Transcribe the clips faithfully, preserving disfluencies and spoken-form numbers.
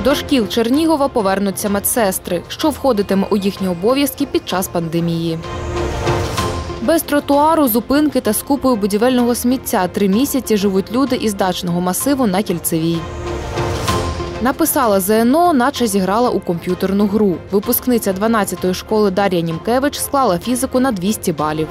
До шкіл Чернігова повернуться медсестри, що входитиме у їхні обов'язки під час пандемії. Без тротуару, зупинки та з купою будівельного сміття три місяці живуть люди із дачного масиву на Кільцевій. Написала ЗНО, наче зіграла у комп'ютерну гру. Випускниця дванадцятої школи Дар'я Німкевич склала фізику на двісті балів.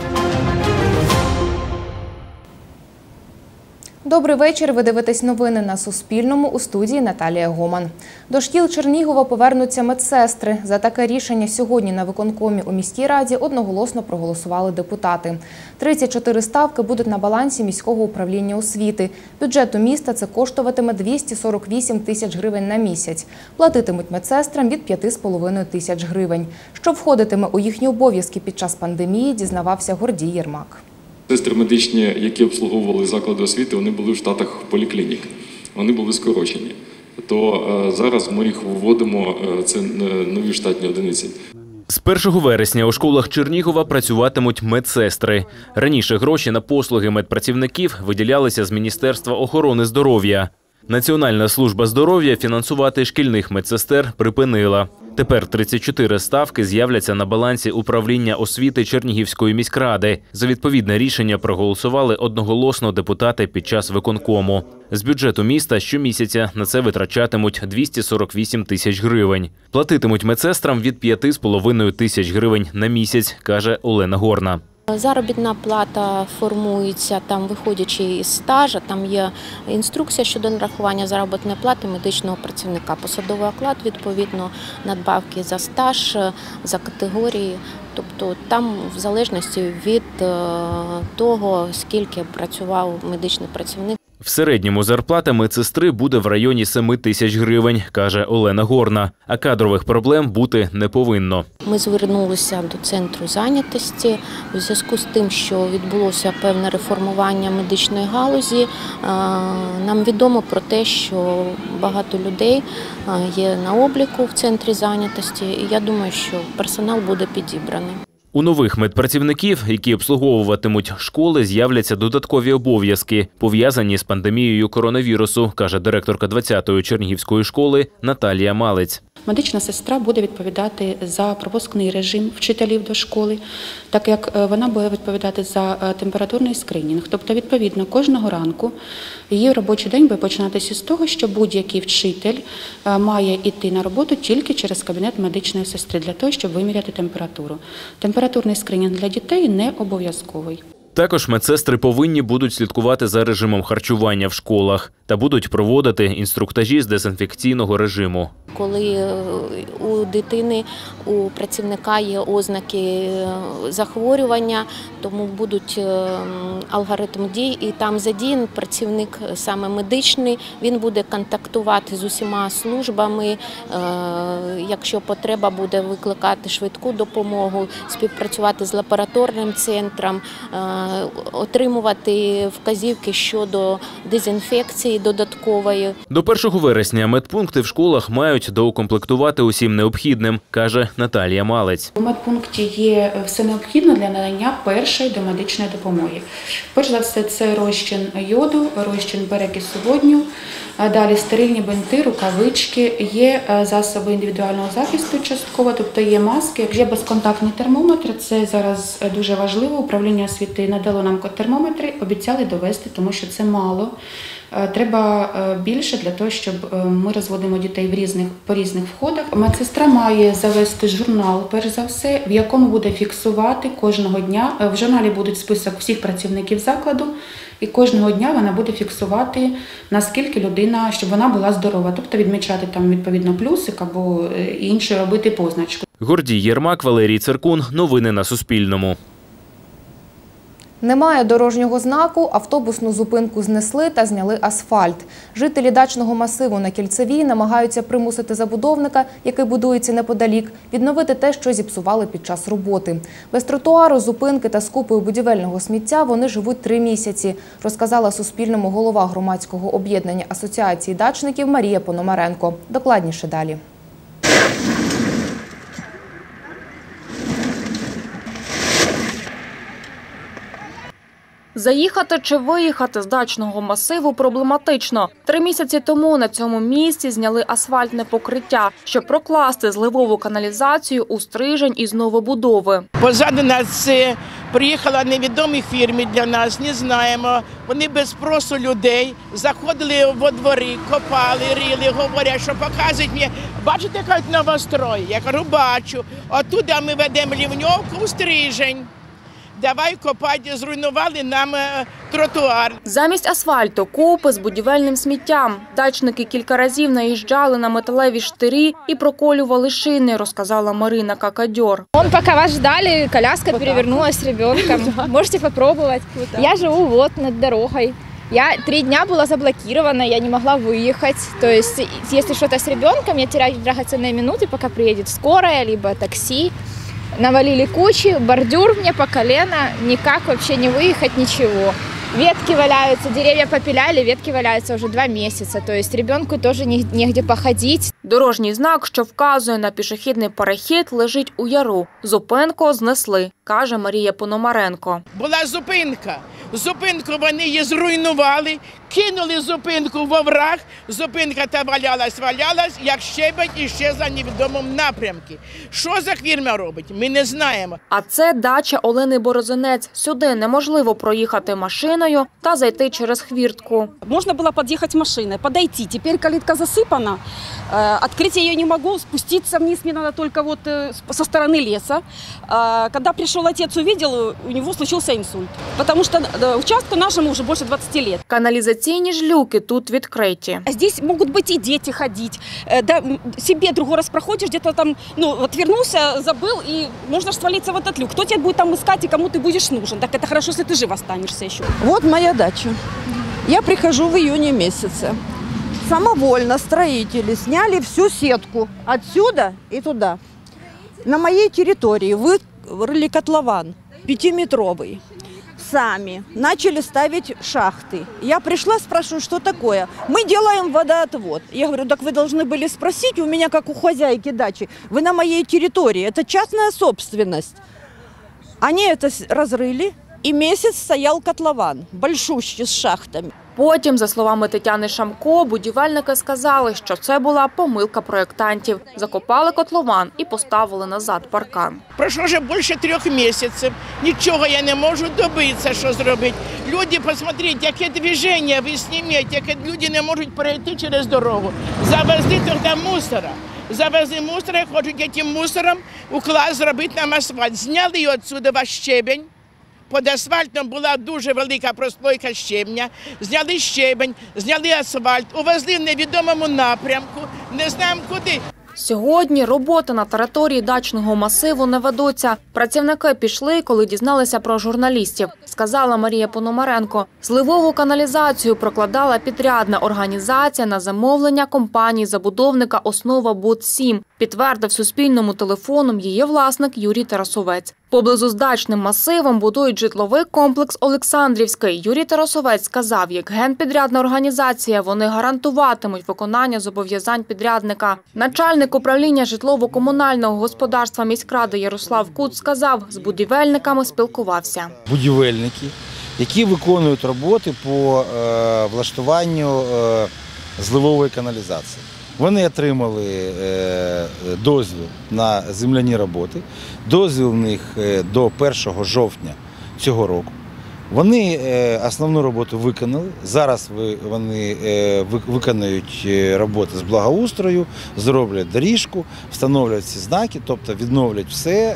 Добрий вечір. Ви дивитесь новини на Суспільному. У студії Наталія Гоман. До шкіл Чернігова повернуться медсестри. За таке рішення сьогодні на виконкомі у міській раді одноголосно проголосували депутати. тридцять чотири ставки будуть на балансі міського управління освіти. Бюджету міста це коштуватиме двісті сорок вісім тисяч гривень на місяць. Платитимуть медсестрам від п'яти з половиною тисяч гривень. Що входитиме у їхні обов'язки під час пандемії, дізнавався Гордій Єрмак. Сестри медичні, які обслуговували заклади освіти, вони були в штатах поліклінік, вони були скорочені. То зараз ми їх вводимо, це нові штатні одиниці. З першого вересня у школах Чернігова працюватимуть медсестри. Раніше гроші на послуги медпрацівників виділялися з Міністерства охорони здоров'я. Національна служба здоров'я фінансувати шкільних медсестер припинила. Тепер тридцять чотири ставки з'являться на балансі управління освіти Чернігівської міськради. За відповідне рішення проголосували одноголосно депутати під час виконкому. З бюджету міста щомісяця на це витрачатимуть двісті сорок вісім тисяч гривень. Платитимуть медсестрам від п'яти з половиною тисяч гривень на місяць, каже Олена Горна. Заробітна плата формується, там, виходячи із стажу, там є інструкція щодо нарахування заробітної плати медичного працівника. Посадовий оклад, відповідно, надбавки за стаж, за категорії. Тобто там в залежності від того, скільки працював медичний працівник. В середньому зарплата медсестри буде в районі семи тисяч гривень, каже Олена Горна. А кадрових проблем бути не повинно. Ми звернулися до центру зайнятості у зв'язку з тим, що відбулося певне реформування медичної галузі. Нам відомо про те, що багато людей є на обліку в центрі зайнятості, і я думаю, що персонал буде підібраний. У нових медпрацівників, які обслуговуватимуть школи, з'являться додаткові обов'язки, пов'язані з пандемією коронавірусу, каже директорка двадцятої Чернігівської школи Наталія Малець. Медична сестра буде відповідати за пропускний режим вчителів до школи, так як вона буде відповідати за температурний скринінг. Тобто, відповідно, кожного ранку її робочий день буде починатися з того, що будь-який вчитель має йти на роботу тільки через кабінет медичної сестри, для того, щоб виміряти температуру. Температурний скринінг для дітей не обов'язковий. Також медсестри повинні будуть слідкувати за режимом харчування в школах та будуть проводити інструктажі з дезінфекційного режиму. Коли у дитини, у працівника є ознаки захворювання, тому будуть алгоритм дій, і там задіяний працівник саме медичний, він буде контактувати з усіма службами, якщо потреба буде викликати швидку допомогу, співпрацювати з лабораторним центром, отримувати вказівки щодо дезінфекції додаткової. До першого вересня медпункти в школах мають доукомплектувати усім необхідним, каже Наталія Малець. У медпункті є все необхідне для надання першої домедичної допомоги. Перш за все, це розчин йоду, розчин перекису водню, далі стерильні бинти, рукавички, є засоби індивідуального захисту частково, тобто є маски, є безконтактні термометри, це зараз дуже важливо. Управління освіти надало нам термометри, обіцяли довести, тому що це мало. Треба більше для того, щоб ми розводимо дітей в різних, по різних входах. Медсестра має завести журнал, перш за все, в якому буде фіксувати кожного дня. В журналі буде список всіх працівників закладу, і кожного дня вона буде фіксувати, наскільки людина, щоб вона була здорова. Тобто відмічати там відповідно плюсик або інше робити позначку. Гордій Єрмак, Валерій Циркун. Новини на Суспільному. Немає дорожнього знаку, автобусну зупинку знесли та зняли асфальт. Жителі дачного масиву на Кільцевій намагаються примусити забудовника, який будується неподалік, відновити те, що зіпсували під час роботи. Без тротуару, зупинки та з купою будівельного сміття вони живуть три місяці, розказала Суспільному голова громадського об'єднання Асоціації дачників Марія Пономаренко. Докладніше далі. Заїхати чи виїхати з дачного масиву проблематично. Три місяці тому на цьому місці зняли асфальтне покриття, щоб прокласти зливову каналізацію у стрижень із новобудови. Позаду нас приїхала невідомі фірми для нас, не знаємо. Вони без спросу людей заходили во двори, копали, рили, говорять, що показують мені. Бачите, як новострой? Я кажу, бачу. Оттуда ми ведемо лівньовку у стрижень. Давай копати, зруйнували нам тротуар. Замість асфальту – купи з будівельним сміттям. Дачники кілька разів наїжджали на металеві штирі і проколювали шини, розказала Марина Какадьор. Он пока вас ждали, коляска перевернулась с ребенком. Можете попробовать. Я живу вот над дорогой. Я три дня была заблокирована, я не могла выехать. То есть, если что-то с ребенком, я теряю драгоценные минуты, пока приедет скорая, либо такси. Навалили кучи, бордюр мне по колено, никак вообще не выехать, ничего. Ветки валяются, деревья попиляли, ветки валяются уже два месяца. То есть ребенку тоже негде походить. Дорожній знак, що вказує на пішохідний перехід, лежить у яру. Зупинку знесли, каже Марія Пономаренко. Була зупинка. Зупинку вони її зруйнували, кинули зупинку в овраг. Зупинка та валялась, валялась, як щебень і ще за невідомому напрямку. Що за фірма робить, ми не знаємо. А це дача Олени Борозинець. Сюди неможливо проїхати машиною та зайти через хвіртку. Можна було під'їхати машиною, підійти. Тепер калітка засипана, відкрити її не можу, спуститися вниз мені треба тільки вот со сторони лісу. Коли прийшов отець, побачив, у нього случився інсульт. Тому що участку нашому вже більше двадцати років. Каналізаційні ж люки тут відкриті. Здесь можуть бути і діти ходити. Да, себе другой раз проходиш, где-то там, ну, отвернулся, забыл, и можно ж свалиться в этот люк. Кто тебя будет там искать и кому ты будешь нужен? Так это хорошо, если ты жив останешься еще. Вот моя дача. Я прихожу в июне месяце. Самовольно строители сняли всю сетку отсюда и туда. На моей территории вырыли котлован пятиметровый. Сами начали ставить шахты. Я пришла, спрашиваю, что такое. Мы делаем водоотвод. Я говорю, так вы должны были спросить у меня, как у хозяйки дачи. Вы на моей территории, это частная собственность. Они это разрыли, и месяц стоял котлован, большущий, с шахтами. Потім, за словами Тетяни Шамко, будівельники сказали, що це була помилка проєктантів. Закопали котлован і поставили назад паркан. Пройшло вже більше трьох місяців. Нічого я не можу добитися, що зробити. Люди, подивіться, яке движення ви знімете, яке люди не можуть перейти через дорогу. Завезли тоді мусора. Завезли мусора, хочуть цим мусором уклад зробити нам асфальт. Зняли його відсюди ваш щебень. Під асфальтом була дуже велика прослойка щебня, зняли щебень, зняли асфальт, увезли в невідомому напрямку, не знаємо куди. Сьогодні роботи на території дачного масиву не ведуться. Працівники пішли, коли дізналися про журналістів, сказала Марія Пономаренко. Зливову каналізацію прокладала підрядна організація на замовлення компанії-забудовника «Основа Буд-сім», підтвердив Суспільному телефоном її власник Юрій Тарасовець. Поблизу з дачним масивом будують житловий комплекс «Олександрівський». Юрій Тарасовець сказав, як генпідрядна організація, вони гарантуватимуть виконання зобов'язань підрядника. Начальник управління житлово-комунального господарства міськради Ярослав Кут сказав, з будівельниками спілкувався. Будівельники, які виконують роботи по е, влаштуванню е, зливової каналізації. Вони отримали дозвіл на земляні роботи. Дозвіл в них до першого жовтня цього року. Вони основну роботу виконали. Зараз вони виконують роботи з благоустрою, зроблять доріжку, встановлять ці знаки, тобто відновлять все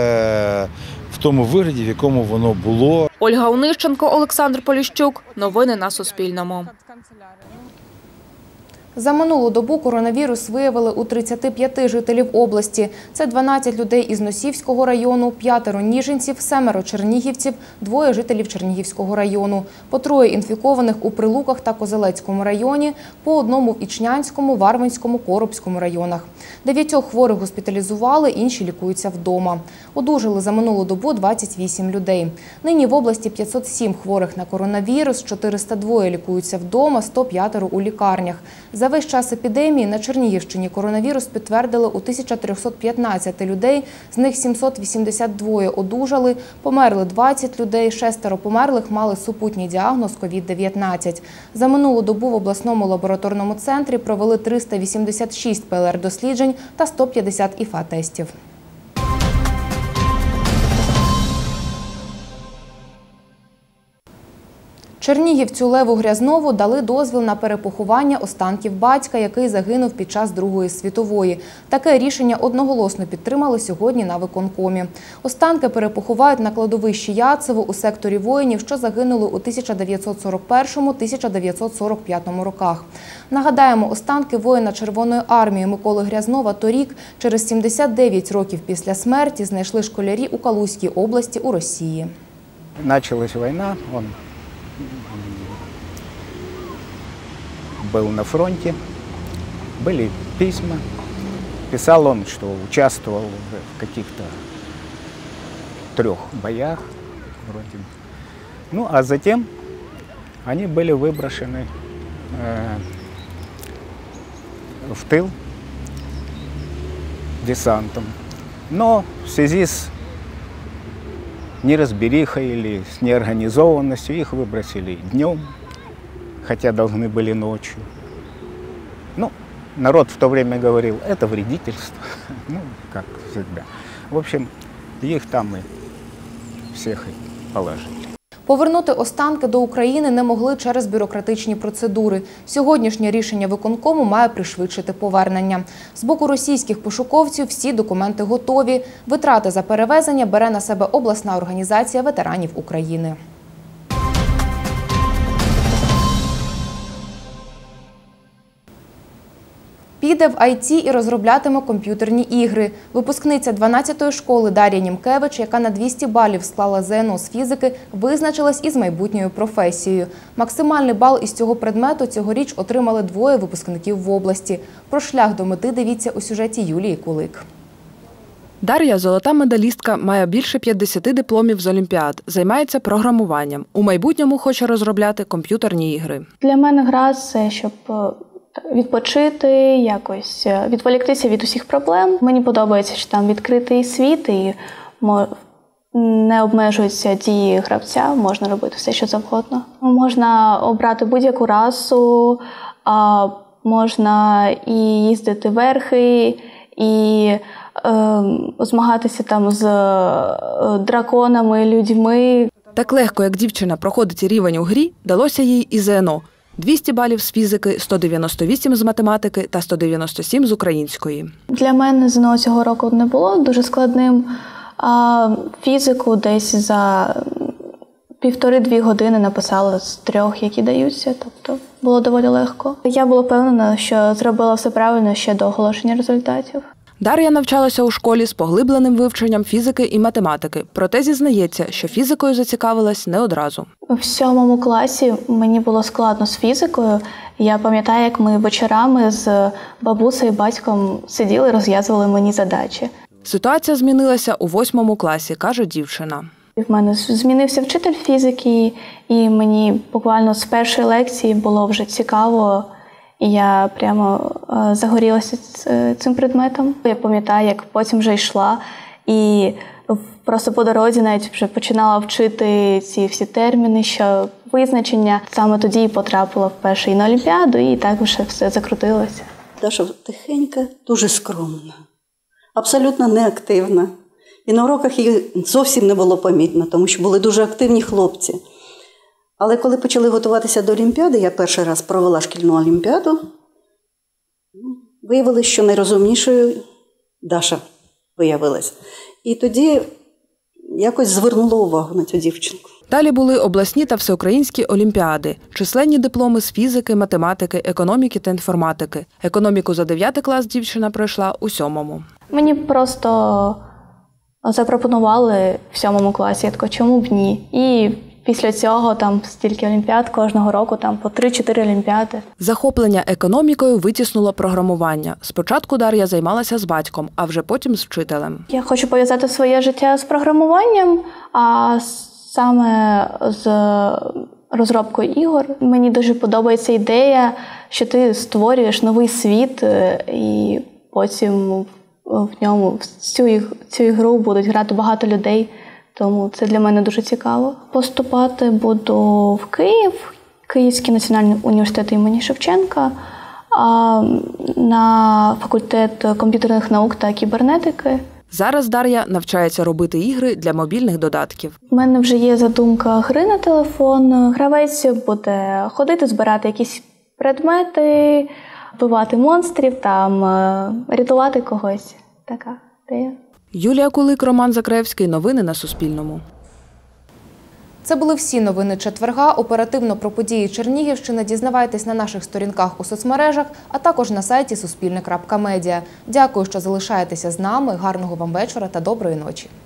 в тому вигляді, в якому воно було. Ольга Онищенко, Олександр Поліщук. Новини на Суспільному. За минулу добу коронавірус виявили у тридцяти п'яти жителів області. Це дванадцять людей із Носівського району, п'ятеро ніжинців, семеро чернігівців, двоє жителів Чернігівського району. По троє інфікованих у Прилуках та Козелецькому районі, по одному в Ічнянському, Варвинському, Коробському районах. Дев'ятьох хворих госпіталізували, інші лікуються вдома. Одужали за минулу добу двадцять вісім людей. Нині в області п'ятсот сім хворих на коронавірус, чотириста два лікуються вдома, сто п'ять у лікарнях. За За весь час епідемії на Чернігівщині коронавірус підтвердили у тисяча триста п'ятнадцять людей, з них сімсот вісімдесят два одужали, померли двадцять людей, шестеро померлих мали супутній діагноз ковід дев'ятнадцять. За минулу добу в обласному лабораторному центрі провели триста вісімдесят шість пе ел ер-досліджень та сто п'ятдесят і еф а-тестів. Чернігівцю Леву Грязнову дали дозвіл на перепоховання останків батька, який загинув під час Другої світової. Таке рішення одноголосно підтримали сьогодні на виконкомі. Останки перепоховають на кладовищі Яцево у секторі воїнів, що загинули у тисяча дев'ятсот сорок першому - тисяча дев'ятсот сорок п'ятому роках. Нагадаємо, останки воїна Червоної армії Миколи Грязнова торік, через сімдесят дев'ять років після смерті, знайшли школярі у Калузькій області у Росії. Почалась війна, він был на фронте, были письма. Писал он, что участвовал в каких-то трех боях вроде. Ну, а затем они были выброшены э, в тыл десантом. Но в связи с неразберихой или с неорганизованностью их выбросили днем, хотя должны были ночью. Ну, народ в то время говорил, это вредительство, ну, как всегда. В общем, их там и всех и положили. Повернути останки до України не могли через бюрократичні процедури. Сьогоднішнє рішення виконкому має пришвидшити повернення. З боку російських пошуковців всі документи готові. Витрати за перевезення бере на себе обласна організація ветеранів України. Піде в ай ті і розроблятиме комп'ютерні ігри. Випускниця дванадцятої школи Дар'я Німкевич, яка на двісті балів склала зе ен о з фізики, визначилась із майбутньою професією. Максимальний бал із цього предмету цьогоріч отримали двоє випускників в області. Про шлях до мети дивіться у сюжеті Юлії Кулик. Дар'я – золота медалістка, має більше п'ятдесят дипломів з олімпіад, займається програмуванням. У майбутньому хоче розробляти комп'ютерні ігри. Для мене гра – це щоб відпочити, якось відволіктися від усіх проблем. Мені подобається, що там відкритий світ і не обмежуються дії гравця, можна робити все, що завгодно. Можна обрати будь-яку расу, можна і їздити верхи, і е, змагатися там з драконами, людьми. Так легко, як дівчина проходить рівень у грі, далося їй і зе ен о. двісті балів з фізики, сто дев'яносто вісім з математики та сто дев'яносто сім з української. Для мене зе ен о цього року не було дуже складним. А фізику десь за півтори-дві години написала з трьох, які даються. Тобто було доволі легко. Я була впевнена, що зробила все правильно ще до оголошення результатів. Дар'я навчалася у школі з поглибленим вивченням фізики і математики. Проте зізнається, що фізикою зацікавилась не одразу. У сьомому класі мені було складно з фізикою. Я пам'ятаю, як ми вечорами з бабусею і батьком сиділи і розв'язували мені задачі. Ситуація змінилася у восьмому класі, каже дівчина. В мене змінився вчитель фізики, і мені буквально з першої лекції було вже цікаво. І я прямо загорілася цим предметом. Я пам'ятаю, як потім вже йшла і просто по дорозі навіть вже починала вчити ці всі терміни, що визначення. Саме тоді і потрапила вперше і на Олімпіаду, і так вже все закрутилося. Даша тихенька, дуже скромна, абсолютно неактивна. І на уроках її зовсім не було помітно, тому що були дуже активні хлопці. Але коли почали готуватися до Олімпіади, я перший раз провела шкільну Олімпіаду, виявилося, що найрозумнішою Даша виявилась. І тоді якось звернула увагу на цю дівчинку. Далі були обласні та всеукраїнські олімпіади, численні дипломи з фізики, математики, економіки та інформатики. Економіку за дев'ятий клас дівчина пройшла у сьомому. Мені просто запропонували в сьомому класі, я така, чому б ні? І після цього там стільки олімпіад, кожного року там по три-чотири олімпіади. Захоплення економікою витіснуло програмування. Спочатку Дар'я займалася з батьком, а вже потім з вчителем. Я хочу пов'язати своє життя з програмуванням, а саме з розробкою ігор. Мені дуже подобається ідея, що ти створюєш новий світ і потім в ньому в цю, цю ігру будуть грати багато людей. Тому це для мене дуже цікаво. Поступати буду в Київ, Київський національний університет імені Шевченка, на факультет комп'ютерних наук та кібернетики. Зараз Дар'я навчається робити ігри для мобільних додатків. У мене вже є задумка гри на телефон. Гравець буде ходити, збирати якісь предмети, вбивати монстрів, там, рятувати когось. Така ідея. Юлія Кулик, Роман Закревський. Новини на Суспільному. Це були всі новини четверга. Оперативно про події Чернігівщини дізнавайтесь на наших сторінках у соцмережах, а також на сайті суспільне крапка медіа. Дякую, що залишаєтеся з нами. Гарного вам вечора та доброї ночі.